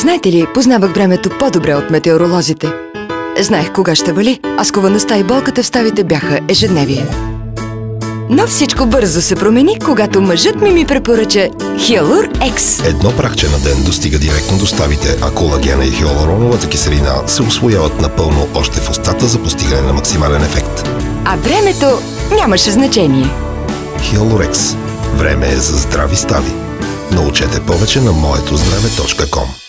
Знаете ли, познавах времето по-добре от метеоролозите. Знаех кога ще вали, а сковаността и болката в ставите бяха ежедневие. Но всичко бързо се промени, когато мъжът ми препоръча Хиалур Екс. Едно прахче на ден достига директно до ставите, а колагена и хиалуроновата киселина се усвояват напълно още в устата за постигане на максимален ефект. А времето нямаше значение. Хиалур Екс. Време е за здрави стави. Научете повече на moetozdravе.com.